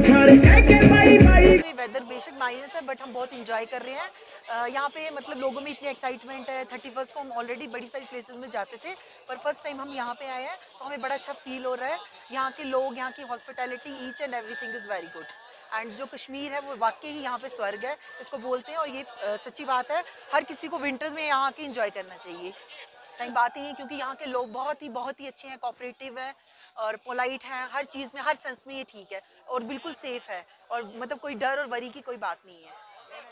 Weather बेशक minus है but हम बहुत इंजॉय कर रहे हैं यहाँ पे। मतलब लोगों में इतनी एक्साइटमेंट है। 31st को हम ऑलरेडी बड़ी सारी प्लेसेस में जाते थे पर फर्स्ट टाइम हम यहाँ पे आए हैं तो हमें बड़ा अच्छा फील हो रहा है। यहाँ के लोग, यहाँ की hospitality, each and everything is very good. And जो कश्मीर है वो वाकई ही यहाँ पे स्वर्ग है इसको बोलते हैं और ये सच्ची बात है। हर किसी को विंटर्स में यहाँ के इंजॉय करना चाहिए। कहीं बात ही नहीं क्योंकि यहाँ के लोग बहुत ही अच्छे हैं, कोऑपरेटिव हैं और पोलाइट हैं। हर चीज़ में, हर सेंस में ये ठीक है और बिल्कुल सेफ है और मतलब कोई डर और वरी की कोई बात नहीं है।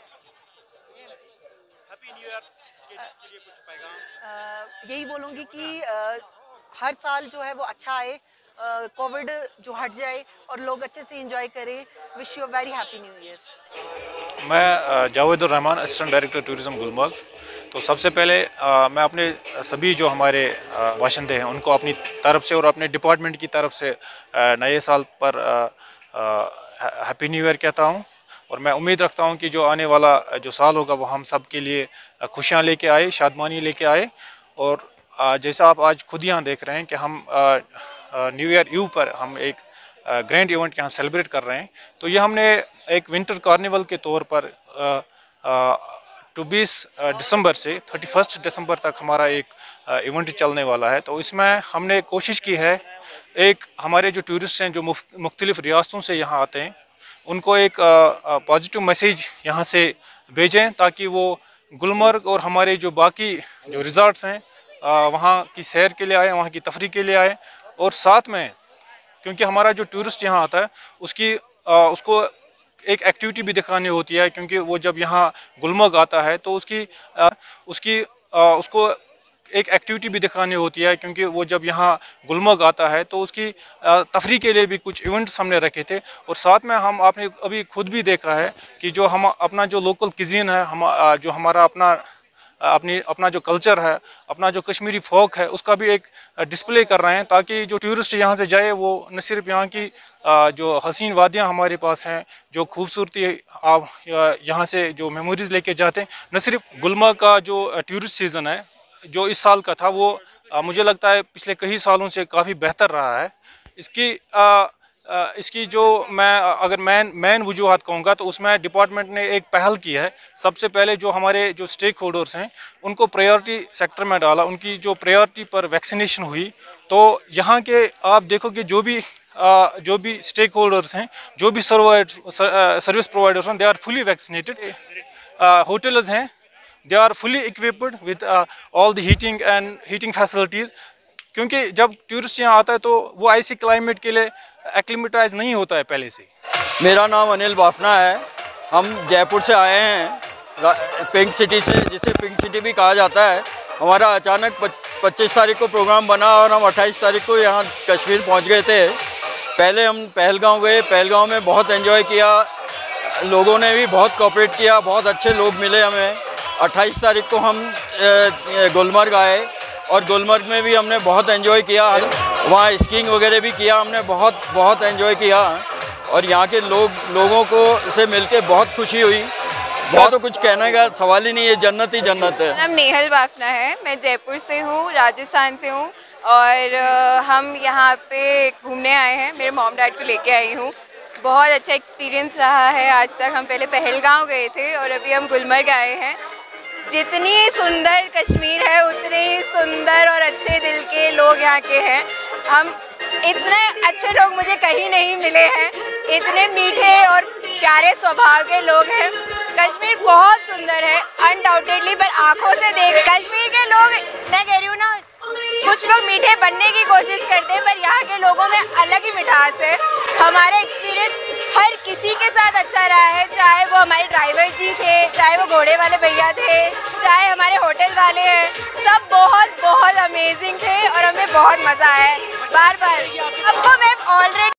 हैप्पी न्यू ईयर के लिए कुछ पैगाम? यही बोलूँगी कि हर साल जो है वो अच्छा आए, कोविड जो हट जाए और लोग अच्छे से एंजॉय करें। Wish you a very happy new year. मैं Javedur Rahman, assistant director tourism Gulmarg. तो सबसे पहले मैं अपने सभी जो हमारे बाशिंदे हैं उनको अपनी तरफ से और अपने डिपार्टमेंट की तरफ से नए साल पर हैप्पी न्यू ईयर कहता हूं। और मैं उम्मीद रखता हूं कि जो आने वाला जो साल होगा वो हम सब के लिए खुशियां लेके आए, शादमानी लेके आए। और जैसा आप आज खुद यहाँ देख रहे हैं कि हम न्यू ईयर ईव पर हम एक ग्रैंड इवेंट यहाँ सेलिब्रेट कर रहे हैं। तो ये हमने एक विंटर कार्निवल के तौर पर 24 दिसंबर से 31 दिसंबर तक हमारा एक इवेंट चलने वाला है। तो इसमें हमने कोशिश की है, एक हमारे जो टूरिस्ट हैं जो मुख्तलिफ़ रियासतों से यहाँ आते हैं उनको एक पॉजिटिव मैसेज यहाँ से भेजें ताकि वो गुलमर्ग और हमारे जो बाकी जो रिज़ॉर्ट्स हैं वहाँ की सैर के लिए आए, वहाँ की तफरीह के लिए आए। और साथ में क्योंकि हमारा जो टूरिस्ट यहाँ आता है उसको एक एक्टिविटी भी दिखानी होती है क्योंकि वो जब यहाँ गुलमर्ग आता है तो उसको एक एक्टिविटी भी दिखानी होती है क्योंकि वो जब यहाँ गुलमर्ग आता है तो उसकी तफरीह के लिए भी कुछ इवेंट्स हमने रखे थे। और साथ में हम आपने अभी खुद भी देखा है कि जो हम अपना जो लोकल क्यूजीन है, जो हमारा अपना जो कल्चर है, अपना जो कश्मीरी फोक है उसका भी एक डिस्प्ले कर रहे हैं ताकि जो टूरिस्ट यहाँ से जाए वो न सिर्फ यहाँ की जो हसीन वादियाँ हमारे पास हैं, जो खूबसूरती आप यहाँ से जो मेमोरीज लेके जाते हैं। न सिर्फ गुलमर्ग का जो टूरिस्ट सीज़न है जो इस साल का था वो मुझे लगता है पिछले कई सालों से काफ़ी बेहतर रहा है। इसकी जो मैं अगर मैन वजूहात कहूँगा तो उसमें डिपार्टमेंट ने एक पहल की है। सबसे पहले जो हमारे जो स्टेक होल्डर्स हैं उनको प्रायोरिटी सेक्टर में डाला, उनकी जो प्रायोरिटी पर वैक्सीनेशन हुई। तो यहाँ के आप देखो कि जो भी स्टेक होल्डर्स हैं, जो भी सर्विस प्रोवाइडर्स हैं, they are fully vaccinated. Hotels हैं, they are fully equipped with all the heating facilities क्योंकि जब टूरिस्ट यहाँ आता है तो वो ऐसी क्लाइमेट के लिए एक्लिमेटाइज नहीं होता है पहले से। मेरा नाम अनिल बाफना है। हम जयपुर से आए हैं, पिंक सिटी से, जिसे पिंक सिटी भी कहा जाता है। हमारा अचानक 25 तारीख को प्रोग्राम बना और हम 28 तारीख को यहाँ कश्मीर पहुँच गए थे। पहले हम पहलगांव गए, पहलगांव में बहुत एंजॉय किया, लोगों ने भी बहुत कोऑपरेट किया, बहुत अच्छे लोग मिले हमें। 28 तारीख को हम गुलमर्ग आए और गुलमर्ग में भी हमने बहुत एंजॉय किया, वहाँ स्कीइंग वगैरह भी किया हमने, बहुत एंजॉय किया। और यहाँ के लोगों को से मिलके बहुत खुशी हुई। बहुत तो कुछ कहने का सवाल ही नहीं है, जन्नत ही जन्नत है। नाम नेहल बाफना है, मैं जयपुर से हूँ, राजस्थान से हूँ और हम यहाँ पे घूमने आए हैं। मेरे मॉम डैड को लेके आई हूँ। बहुत अच्छा एक्सपीरियंस रहा है आज तक। हम पहले पहलगांव गए थे और अभी हम गुलमर्ग आए हैं। जितनी सुंदर कश्मीर है उतने ही सुंदर और अच्छे दिल के लोग यहाँ के हैं। हम इतने अच्छे लोग मुझे कहीं नहीं मिले हैं, इतने मीठे और प्यारे स्वभाव के लोग हैं। कश्मीर बहुत सुंदर है अनडाउटेडली, पर आंखों से देख कश्मीर के लोग, मैं कह रही हूँ ना, कुछ लोग मीठे बनने की कोशिश करते हैं पर यहाँ के लोगों में अलग ही मिठास है। हमारा एक्सपीरियंस हर किसी के साथ अच्छा रहा है, चाहे वो हमारे ड्राइवर जी थे, चाहे वो घोड़े वाले भैया थे, चाहे हमारे होटल वाले हैं, सब बहुत अमेजिंग थे और हमें बहुत मज़ा आया। बार बार आपको मैं ऑलरेडी